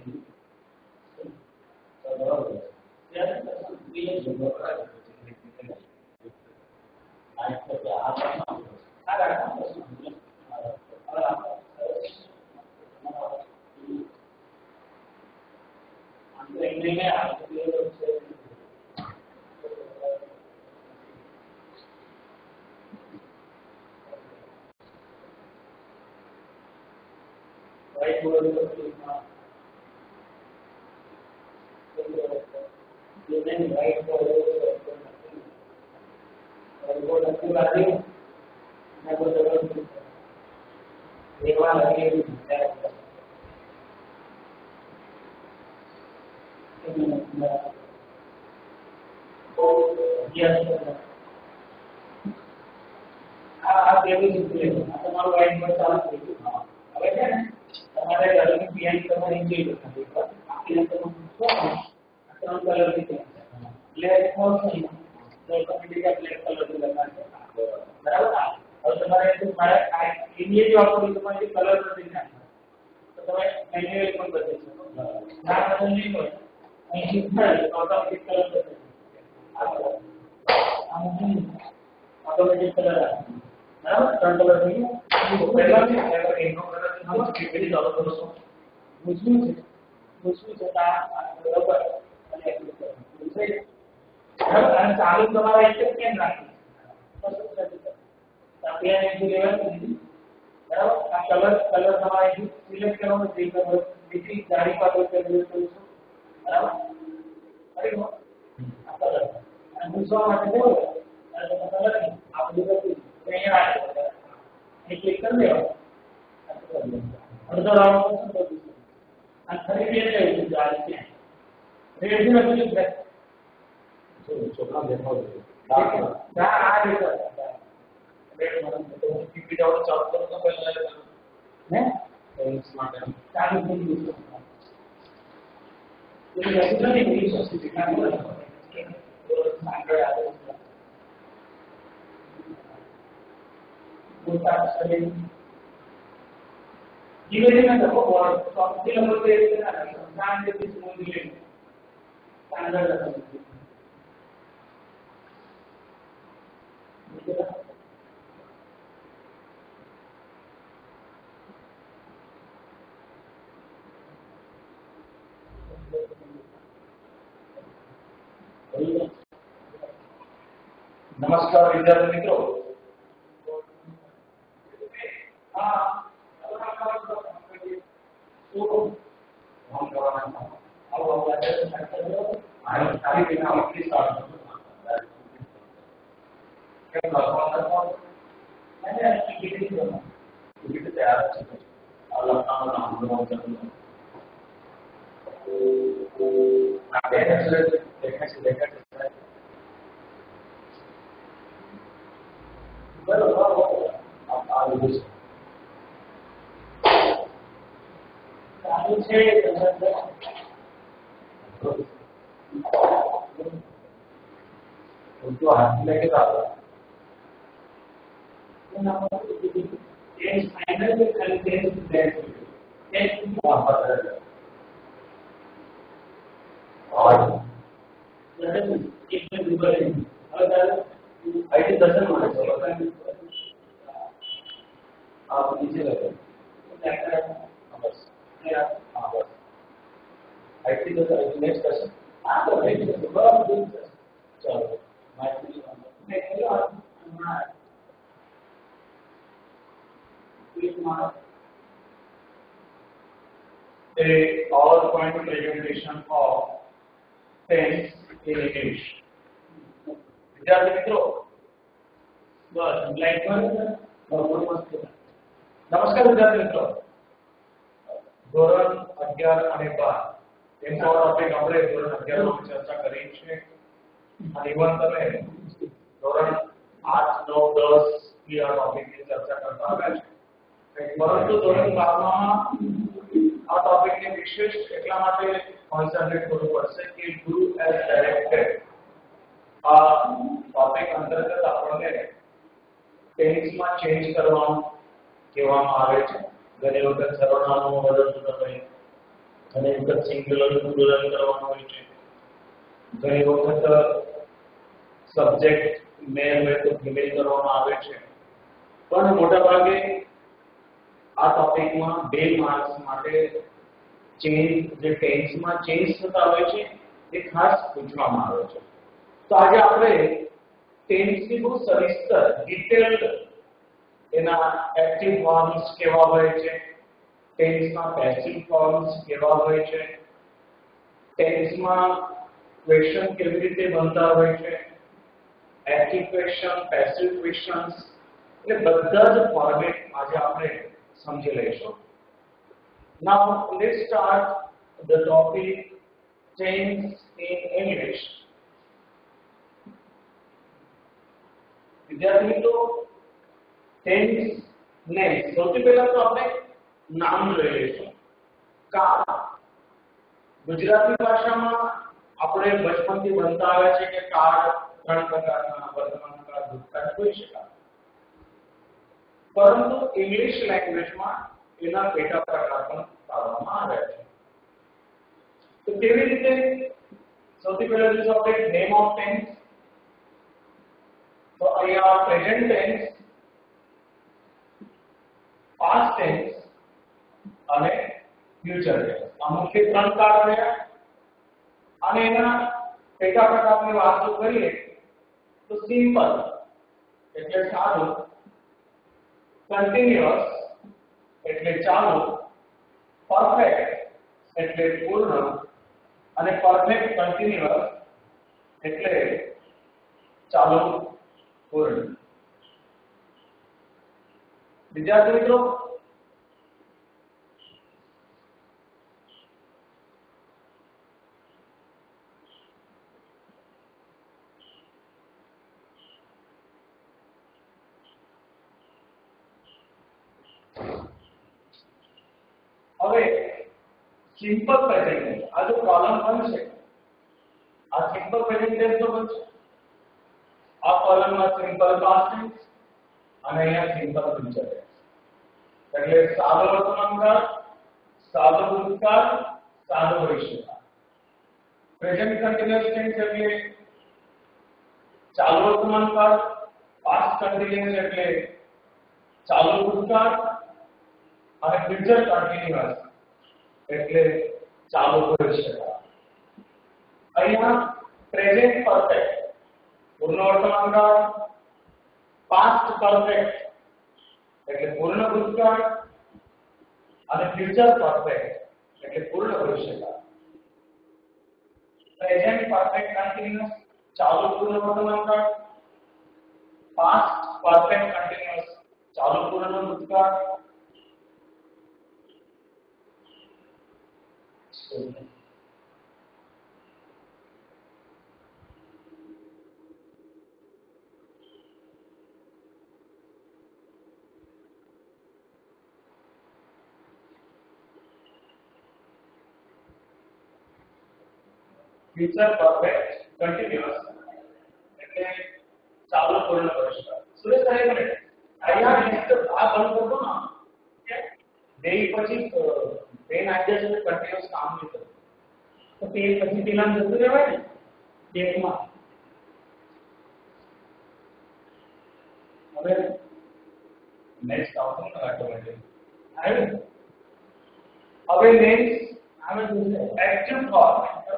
नमस्कार विद्यार्थी मित्रों। उनको हाथ लेके आप नीचे लगे नेक्स्ट क्वेश्चन चलो a PowerPoint presentation of tense in English. विद्यार्थी मित्रों, बस लाइट पर नमस्कार विद्यार्थी मित्रों, ધોરણ 11 અને 12 તેનો ટોપિક આપણે ધોરણ 11 માં ચર્ચા કરી છે અને ઇવન તમે ધોરણ 8 9 10 की આ ટોપિકની ચર્ચા કરતા આવ્યા છે, પરંતુ ધોરણ 12 માં આ ટોપિકને વિશેષ એટલા માટે કોન્સન્ટ્રેટ કરવું પડશે કે ગુરુ એઝ ડાયરેક્ટેડ આ ટોપિક અંતર્ગત આપણને ટેન્સમાં ચેન્જ કરવાનું કહેવામાં આવે છે. ઘણી વખત સર્વનામો બદલતું હોય ઘણી વખત સિંગ્યુલર પ્લુરલ કરવાનું હોય છે, ઘણી વખત સબ્જેક્ટ મેલ હોય તો ફિમેલ કરવામાં આવે છે, પણ મોટાભાગે આ ટોપિકમાં 2 માર્ક્સ માટે ચેન્જ જે ટેન્સમાં ચેન્જ થતા હોય છે એ ખાસ પૂછવામાં આવે છે. તો આજે આપણે ટેન્સની બહુ સવિસ્તર ડિટેલ્ડ એના એક્ટિવ ફોર્મ્સ કેવા હોય છે, ટેન્સના પેસિવ ફોર્મ્સ કેવા હોય છે, ટેન્સમાં ક્વેશ્ચન કેવી રીતે બનતા હોય છે, એક્ટિવ ક્વેશ્ચન, પેસિવ ક્વેશ્ચન્સ, એટલે બધા જ ફોર્મેટ આજે આપણે સમજી લઈશું. Now let's start the topic tense in English. વિદ્યાર્થી મિત્રો, ટેન્સ ને સૌથી પહેલા તો આપણે નામ લઈ લઈશું. કાળ. ગુજરાતી ભાષામાં આપણે બચપનથી બનતા આવ્યા છે કે કાળ 3 પ્રકારના વર્તમાન કાળ, ભૂતકાળ હોઈ શકે. પરંતુ ઇંગ્લિશ લેંગ્વેજમાં એના પેટા પ્રકાર પણ પાડવામાં આવ્યા છે. તો કેવી રીતે? સૌથી પહેલા જો આપણે નેમ ઓફ ટેન્સ, તો અહીંયા પ્રેઝન્ટ ટેન્સ, પાસ્ટ ટેન્સ અને ફ્યુચર ટેન્સ, આ મુખ્ય 3 કાળ રહ્યા. અને એના પેટા પ્રકારની વાત કરીએ તો સિમ્પલ એટલે સાદું, કન્ટિન્યુઅસ એટલે ચાલુ, પરફેક્ટ એટલે પૂર્ણ અને પરફેક્ટ કન્ટિન્યુઅસ એટલે ચાલુ પૂર્ણ. વિદ્યાર્થી મિત્રો, હવે સિમ્પલ પ્રેઝન્ટ ટેન્સ, આ જો કોલમ 1 છે, આ સિમ્પલ પ્રેઝન્ટ ટેન્સ તો બનશે. આ કોલમમાં સિમ્પલ પાસ્ટ ટેન્સ અને અહીંયા સિમ્પલ ફ્યુચર ટેન્સ. એટલે સાદો વર્તમાનકાળ, સાદો ભૂતકાળ, સાદો ભવિષ્યકાળ. પ્રેઝન્ટ કન્ટિન્યુઅસ ટેન્સ એટલે ચાલુ વર્તમાનકાળ, પાસ્ટ કન્ટિન્યુઅસ એટલે ચાલુ ભૂતકાળ અને ફ્યુચર કન્ટિન્યુઅસ એટલે ચાલુ ભવિષ્યકાળ. અહીંયા પ્રેઝન્ટ પરફેક્ટ પૂર્ણ વર્તમાનકાળ, પાસ્ટ પરફેક્ટ એટલે પૂર્ણ ભૂતકાળ અને ફ્યુચર પરફેક્ટ એટલે પૂર્ણ ભવિષ્યકાળ. પ્રેઝન્ટ પરફેક્ટ કન્ટિન્યુઅસ ચાલુ પૂર્ણ વર્તમાનકાળ, પાસ્ટ પરફેક્ટ કન્ટિન્યુઅસ ચાલુ પૂર્ણ ભૂતકાળ, ફ્યુચર પરફેક્ટ કન્ટિન્યુઅસ એટલે ચાલુ પૂર્ણ ભવિષ્યકાળ. સુરેશ સાહેબ, અહીંયા લિસ્ટ આ બંધ કરતો ના કે બે પછી પેન આઈડિયા છે કન્ટિન્યુઅસ કામ નહીં કરે તો તે પછી પેલા જતું રહેવાય ને એકમાં. હવે નેક્સ્ટ આવતો ને ઓટોમેટિક આવે. હવે નેક્સ્ટ આવે છે એક્ટિવ ફોર્મ.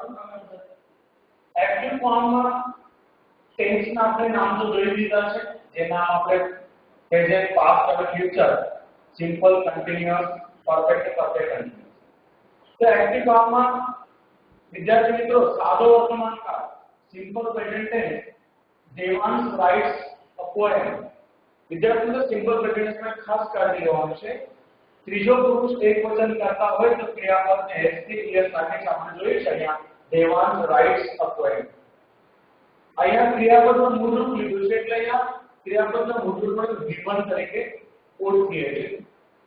એક્ટિવ ફોર્મમાં ટેન્સના આપણે નામ તો જોઈ લીધા છે, જેના આપણે પ્રેઝન્ટ, પાસ્ટ અને future, simple, continuous, perfect, perfect continuous. તો એક્ટિવ ફોર્મમાં વિદ્યાર્થી મિત્રો સાદો વર્તમાનકાળ, simple present tense, Devansh writes a poem. વિદ્યાર્થી મિત્રો સિમ્પલ પ્રેઝન્ટ ટેન્સમાં ખાસ કાળજી લેવાની છે. ત્રીજો પુરુષ એકવચન કરતા હોય તો ક્રિયાપદને એસ થી ઈએસ સાથે આપણે જોઈએ છે. અહીંયા દેવાંશ રાઇટ્સ અ પોએમ. અહીંયા ક્રિયાપદનું મૂળરૂપ લીધું છે એટલે અહીંયા ક્રિયાપદના મૂળરૂપને વિવન તરીકે ઓળખીએ છીએ.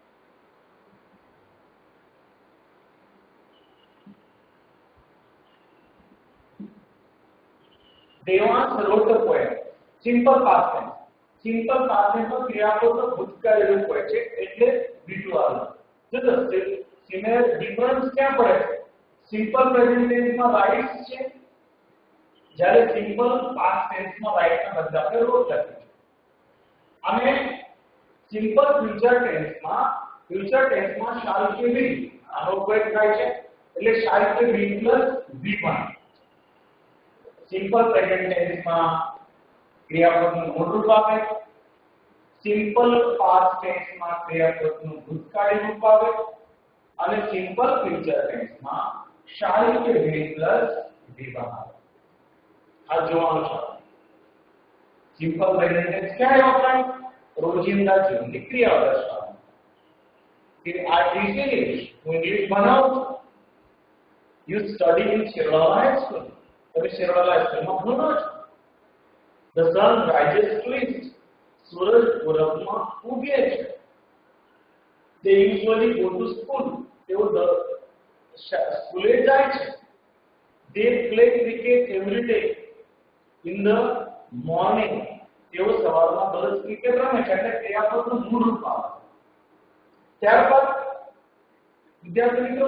Devansh wrote a poem. Simple past tense. Simple past ટેન્સમાં ક્રિયાપદનો ભૂતકાળ રૂપ હોય છે એટલે V2 આવે. જો સિમિલર ડિફરન્સ ક્યાં પડે છે? સિમ્પલ પ્રેઝન્ટ ટેન્સમાં રાઇટ્સ છે, જ્યારે સિમ્પલ પાસ્ટ ટેન્સમાં રાઇટ ના બદલે આપણે રોજ લખીએ છીએ. અને સિમ્પલ ફ્યુચર ટેન્સમાં શાલ કે બી આનો ઉપયોગ થાય છે, એટલે શાલ કે બી પ્લસ વી પણ. સિમ્પલ પ્રેઝન્ટ ટેન્સમાં ક્રિયાપદનું મૂળ રૂપ આવે, સિમ્પલ પાસ્ટ ટેન્સમાં ક્રિયાપદનું ભૂતકાળી રૂપ આવે, અને સિમ્પલ ફ્યુચર ટેન્સમાં શાલ કે બી પ્લસ વી પણ આવે. આ જોવાનું છે. સિમ્પલ પ્રેઝન્ટ ટેન્સ ક્યારે વપરાય? રોજિંદા જીવનની ક્રિયાઓ દર્શાવવા કે આ ઇંગ્લિશ હું ઇંગ્લિશ ભણાવું છું. You study in Shiroda high school. તમે શિરોડા હાઈ સ્કૂલમાં ભણો છો. The sun rises to east. સૂરજ પૂર્વમાં ઉગે છે. they usually go to school. તેઓ સ્કૂલે જાય છે. they play cricket every day in the morning. તેઓ સવારમાં દરરોજ ક્રિકેટ રમે છે, એટલે ક્રિયાપદનું મૂળ રૂપ આવે. ત્યારબાદ વિદ્યાર્થી મિત્રો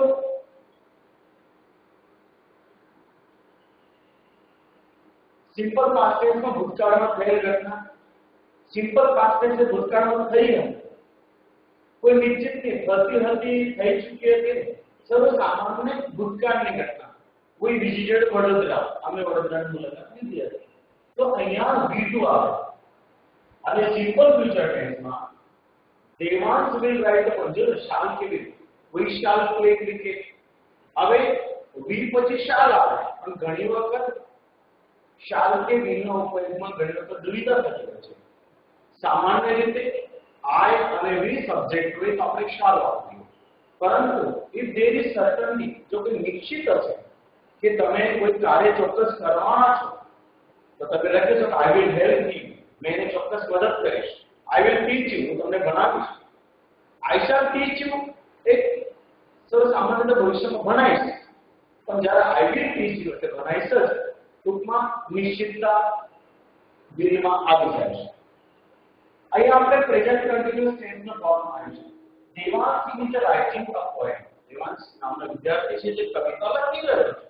સિમ્પલ પાસ્ટ ટેન્સમાં ભૂતકાળમાં થયેલ ઘટના. સિમ્પલ પાસ્ટ ટેન્સ એ ભૂતકાળમાં થઈ ગયું, કોઈ નિશ્ચિત નહીં, થતી હતી, થઈ ચૂકી હતી, સર્વ સામાન્ય ભૂતકાળની ઘટના. કોઈ વિઝિટેડ વડોદરા, અમે વડોદરાની મુલાકાત લીધી હતી, તો અહીંયા V2 આવે. અને સિમ્પલ ફ્યુચર ટેન્સમાં દેવાંશ will write a જો શાલ કે બી we shall play cricket. હવે વી પછી શાલ આવે, પણ ઘણી વખત શાલ કે વી નો ઉપયોગમાં ઘણી વખત દુવિધા થતી હોય છે. સામાન્ય રીતે I અને વી સબ્જેક્ટ હોય તો આપણે શાલ વાપરીએ, પરંતુ if there is certainty, જો કે નિશ્ચિત હશે કે તમે કોઈ કાર્ય ચોક્કસ કરવાના છો, તો તમે લખી શકો I will help you. मैं इन्हें ચોક્કસ મદદ કરીશ. I will teach you. હું તમને ભણાવીશ. I shall teach you એક સર સામાન્ય રીતે ભવિષ્યમાં ભણાવીશ, પણ જ્યારે I will teach you એટલે ભણાવીશ જ ટૂંકમાં નિશ્ચિતતા વિલમાં આવી જાય છે. અહીંયા આપણે પ્રેઝન્ટ કન્ટિન્યુઅસ ટેન્સનો ફોર્મ આવ્યો છે. Devansh is writing a poem. Devansh નામનો વિદ્યાર્થી છે જે કવિતા લખી રહ્યો છે.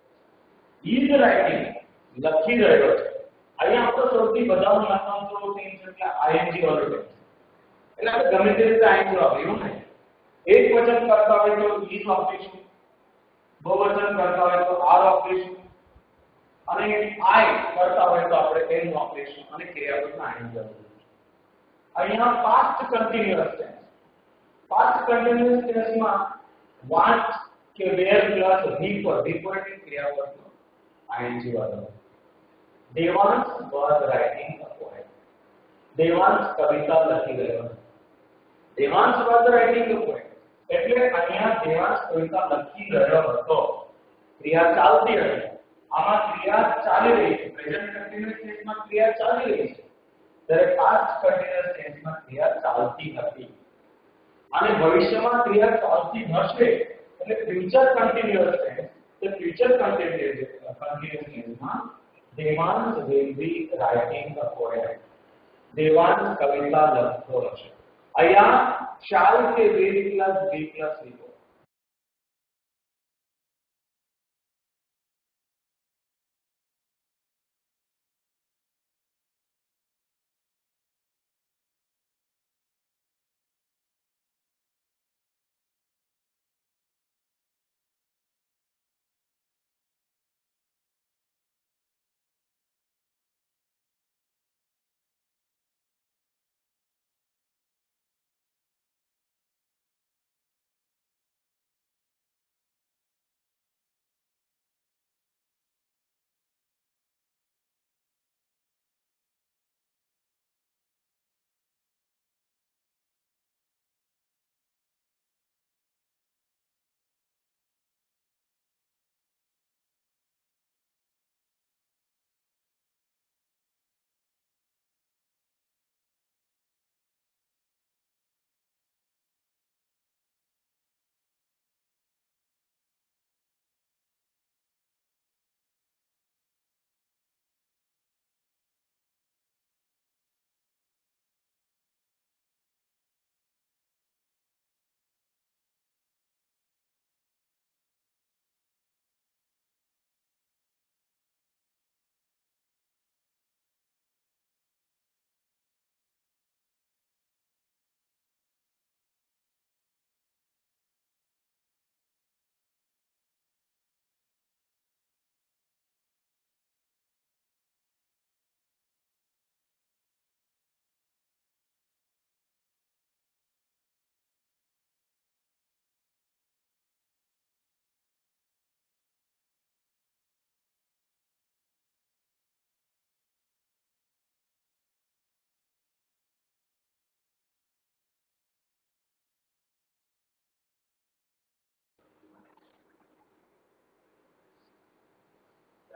ઇઝ રાઇટિંગ લખી રહ્યો છે. અહીંયા આપણે સૌથી વધારે મહત્વનો ટેન્સ એટલે આઈએનજી વાળો ટેન્સ. એટલે આપણે ગમે તે રીતે આઈએનજી વાપર્યું ને. એક વચન કરતા હોય તો ઇઝ વાપરીશું, બહુવચન કરતા હોય તો આર વાપરીશું, અને આઈ કરતા હોય તો આપણે એન વાપરીશું, અને ક્રિયાપદમાં આઈએનજી વાપરીશું. અહીંયા past continuous tense. Past continuous ટેન્સમાં want કે where પ્લસ વી પર ક્રિયાપદનો આઈએનજી વાળો. Devansh was writing a poem. Devansh કવિતા લખી રહ્યો હતો. Devansh was writing a poem. એટલે અહીંયા દેવાંશ કવિતા લખી રહ્યો હતો. ક્રિયા ચાલતી હતી. આમાં ક્રિયા ચાલી રહી છે. પ્રેઝન્ટ કન્ટિન્યુઅસ ટેન્સમાં ક્રિયા ચાલી રહી છે, જ્યારે પાસ્ટ કન્ટિન્યુઅસ ટેન્સમાં ક્રિયા ચાલતી હતી. અને ભવિષ્યમાં ક્રિયા ચાલતી હશે એટલે ફ્યુચર કન્ટિન્યુઅસ ટેન્સ. તો ફ્યુચર કન્ટિન્યુઅસ ટેન્સમાં Devansh will be writing a poem. Devansh કવિતા લખતો હશે. અહીંયા શાલ કે will plus be plus વી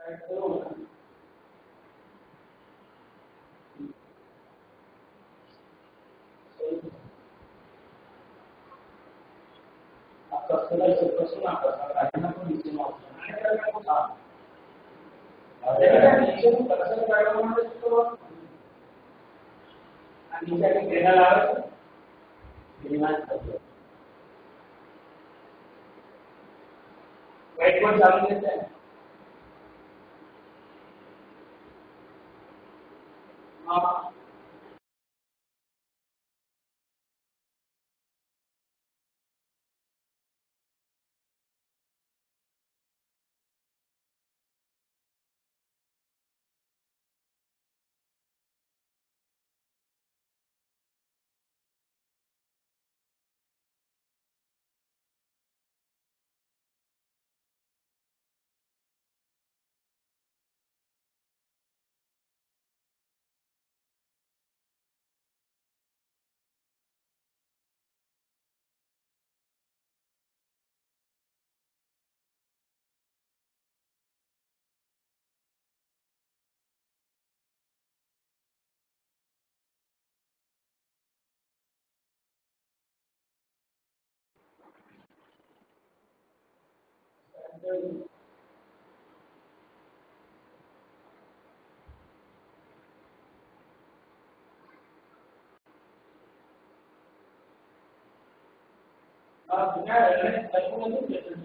आपका समय से प्रश्न आता है राजना को नीचे में ऑप्शन है नीचे को कर्सर बैठा हुआ है तो नीचे के देना ला रहा है डिमांड करते हैं वाइट बोर्ड चालू देते हैं हाँ दुनिया रहने तक नहीं देते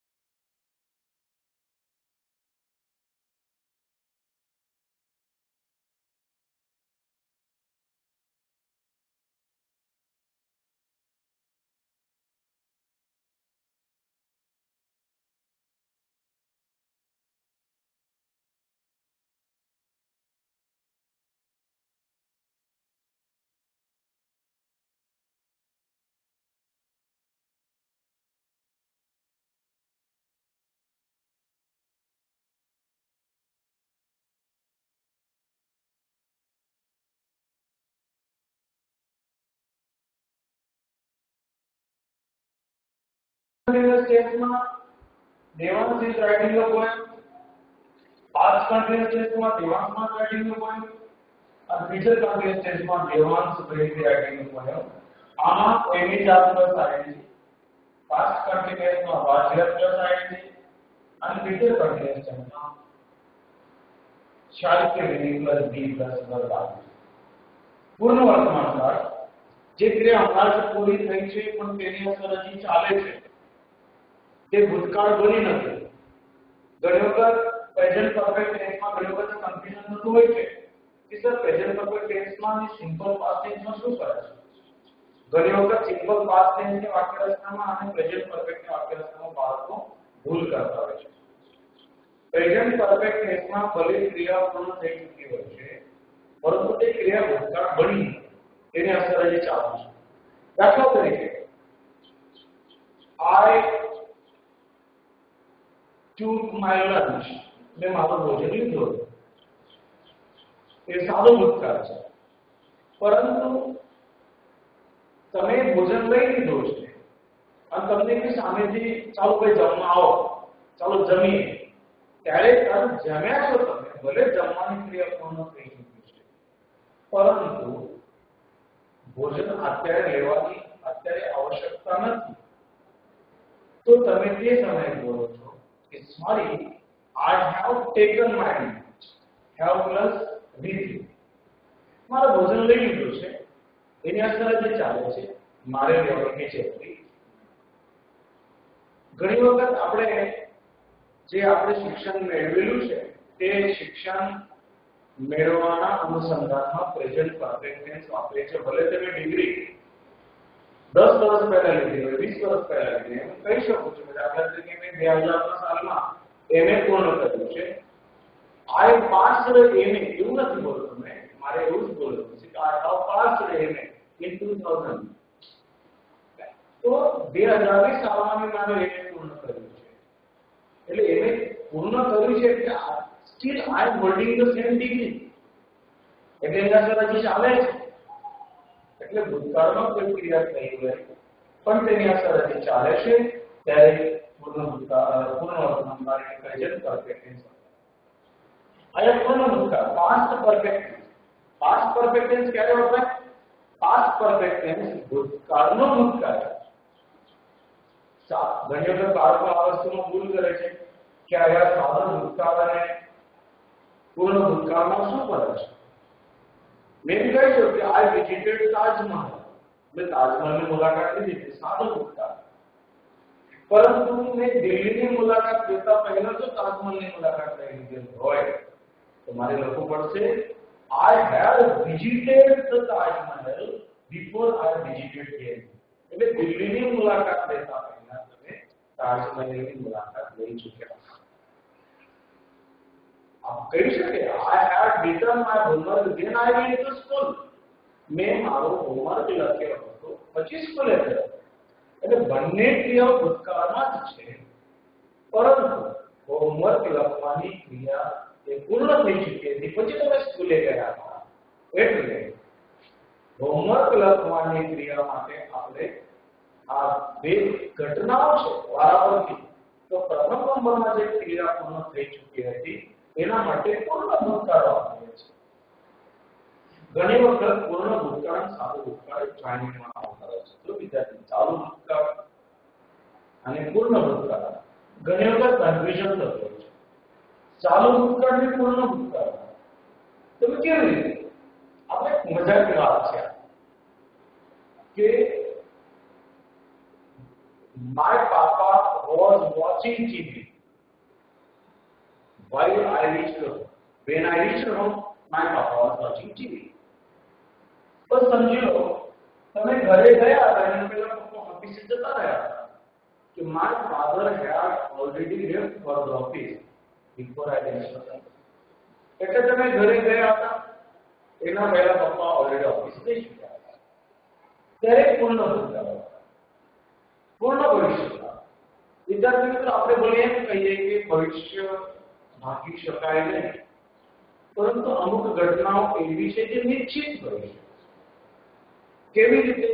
स्टेज में Devansh is writing the poem. Past continuous stage में Devansh was writing the poem. और future continuous stage में Devansh will be writing the poem. आमा एमी जात प्लस आएगी. Past continuous में वाजिया प्लस आएगी. और future continuous stage में शायद के विधि प्लस बी प्लस वर्ब आएगी. पूर्ण वर्तमान काल જે ક્રિયા હમણાં પૂરી થઈ છે પણ તેની અસર હજી ચાલે છે તે ભૂતકાળ બની નથી ઘણી વખત પ્રેઝન્ટ પરફેક્ટ ટેન્સમાં ઘણી વખત કન્ફ્યુઝન થતું હોય છે કે સર પ્રેઝન્ટ પરફેક્ટ ટેન્સમાં અને સિમ્પલ પાસ્ટ ટેન્સમાં શું ફરક છે ઘણી વખત સિમ્પલ પાસ્ટ ટેન્સની વાક્યરચનામાં અને પ્રેઝન્ટ પરફેક્ટની વાક્યરચનામાં બાળકો ભૂલ કરતા હોય છે પ્રેઝન્ટ પરફેક્ટ ટેન્સમાં ભલે ક્રિયા પૂર્ણ થઈ ચૂકી હોય છે પરંતુ તે ક્રિયા ભૂતકાળ બની નથી તેની અસર હજી ચાલુ છે દાખલા તરીકે I took my lunch મેં મારો ભોજન લીધો એ સાદો ભૂતકાળ છે પરંતુ તમે ભોજન લઈ લીધો છે અને તમને કે સામેથી ચાલો ભાઈ જમવા આવો ચાલો જમીએ ત્યારે જમ્યા છો તમે ભલે જમવાની ક્રિયા પૂર્ણ થઈ ચૂકી છે પરંતુ ભોજન અત્યારે લેવાની અત્યારે આવશ્યકતા નથી તો તમે તે સમયે બોલો છો કે sorry I have taken my lunch have plus with મારો ભોજન લઈ લીધું છે એની અસર જે ચાલે છે મારે લેવાની છે ઘણી વખત આપણે જે આપણે શિક્ષણ મેળવેલું છે તે શિક્ષણ મેળવવાના અનુસંધાનમાં પ્રેઝન્ટ પરફેક્ટ ટેન્સ વાપરે છે ભલે તમે ડિગ્રી 10 વર્ષ પહેલા લીધી હોય 20 વર્ષ પહેલા લીધી એમ કહી શકો છો દાખલા તરીકે મેં 2000 સાલમાં એમએ પૂર્ણ કર્યું છે I passed MA એવું નથી બોલતો મેં મારે એવું જ બોલવું છે કે I have passed MA in 2000 તો 2000 સાલમાં મેં મારો MA પૂર્ણ કર્યું છે એટલે MA પૂર્ણ કર્યું છે એટલે still I am holding the same degree એટલે એના સર હજી ચાલે છે એટલે ભૂતકાળમાં કોઈ ક્રિયા થઈ હોય પણ તેની અસર હજી ચાલે છે ત્યારે પૂર્ણ વર્તમાન કાળ પ્રેઝન્ટ પરફેક્ટ ટેન્સ અહીંયા પૂર્ણ ભૂતકાળ past perfect tense. Past perfect tense ક્યારે વપરાય? પાસ્ટ પરફેક્ટ ટેન્સ ભૂતકાળનો ભૂતકાળ. ઘણી વખત બાળકો આ વસ્તુમાં ભૂલ કરે છે કે આ સાદો ભૂતકાળ અને પૂર્ણ ભૂતકાળમાં શું ફરક છે? મેં બી કહ્યું કે આઈ વિઝિટેડ તાજમહલ, મેં તાજમહલની મુલાકાત લીધી હતી, સાદો ભૂતકાળ. પરંતુ મેં દિલ્હીની મુલાકાત લેતા પહેલા જો તાજમહલની મુલાકાત લઈ લીધી હોય તો મારે લખવું પડશે I had visited the Taj Mahal before I visited Delhi. એટલે દિલ્હીની મુલાકાત લેતા પહેલા તમે તાજમહલની મુલાકાત લઈ ચૂક્યા. આપ કહી શકે I had written my homework then I went to school. મેં મારો હોમવર્ક લખ્યો હતો પછી સ્કૂલે ગયો. એટલે બંને ક્રિયાઓ ભૂતકાળમાં જ છે, પરંતુ હોમવર્ક લખવાની ક્રિયા એ પૂર્ણ થઈ ચૂકી હતી પછી તમે સ્કૂલે ગયા હતા. એટલે હોમવર્ક લખવાની ક્રિયા માટે આપણે આ બે ઘટનાઓ છે વારાફરતી. તો પ્રથમ નંબરમાં જે ક્રિયા પૂર્ણ થઈ ચૂકી હતી એના માટે પૂર્ણ ભૂતકાળ વાપરીએ છીએ. ઘણી વખત પૂર્ણ ભૂતકાળ સાદું ભૂતકાળ જાણીમાં આવતા હોય છે. તો વિદ્યાર્થી ચાલુ ભૂતકાળ અને પૂર્ણ ભૂતકાળ ઘણી વખત કન્ફ્યુઝન થતું હોય છે. ચાલુ ભૂતકાળ ને પૂર્ણ ભૂતકાળ તો કેવી રીતે? આપણે મજાકની વાત છે કે my papa was watching TV while I reached home. When I reached home, my papa was watching TV. તો સમજી લો તમે ઘરે ગયા હતા અને પેલા પપ્પા ઓફિસે જતા રહ્યા હતા કે my father had already left for the office before I reached home. એટલે તમે ઘરે ગયા હતા એના પહેલા પપ્પા ઓલરેડી ઓફિસ જઈ ચૂક્યા હતા. ત્યારે પૂર્ણ ભૂતકાળ. પૂર્ણ ભવિષ્યકાળ. વિદ્યાર્થી મિત્રો આપણે બોલીએ એમ કહીએ કે ભવિષ્ય ઢાંકી શકાય નહીં, પરંતુ અમુક ઘટનાઓ એવી છે જે નિશ્ચિત હોય છે. કેવી રીતે?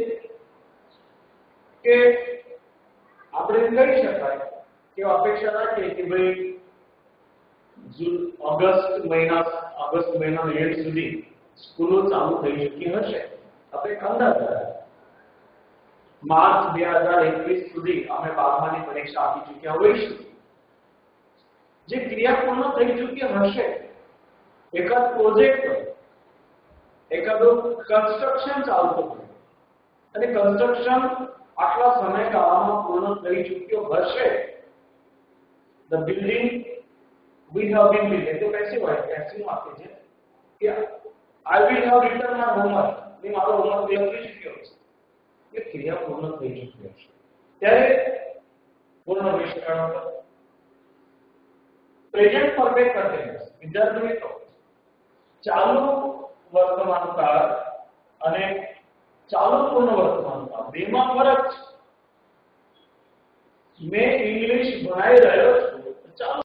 કે આપણે કહી શકાય કે અપેક્ષા રાખીએ કે ભાઈ ઓગસ્ટ મહિનાના એન્ડ સુધી સ્કૂલો ચાલુ થઈ ચૂકી હશે. આપણે અંદાજ લગાવ્યો માર્ચ 2021 સુધી અમે 12માની પરીક્ષા આપી ચૂક્યા હોઈશું. જે ક્રિયા પૂર્ણ થઈ ચૂકી હશે, એકાદ પ્રોજેક્ટ એકાદો કન્સ્ટ્રક્શન ચાલતું હોય અને કન્સ્ટ્રક્શન આટલા સમયગાળામાં પૂર્ણ થઈ ચૂક્યો હશે. The building we have been building. तो कैसे हुआ है? कैसे आते हैं कि I will have written my homework. मैं मारो होमवर्क लखी चुक्यो છું. ये क्रिया पूर्ण થઈ ચૂકી છે. ત્યારે પૂર્ણ વિશેષણ પર પ્રેઝન્ટ પરફેક્ટ કન્ટિન્યુઅસ. વિદ્યાર્થી મિત્રો ચાલુ વર્તમાન કાળ અને ચાલુ પૂર્ણ વર્તમાન કાળ બેમાં ફરક છે. મેં ઇંગ્લિશ ભણાઈ રહ્યો છું ચાલુ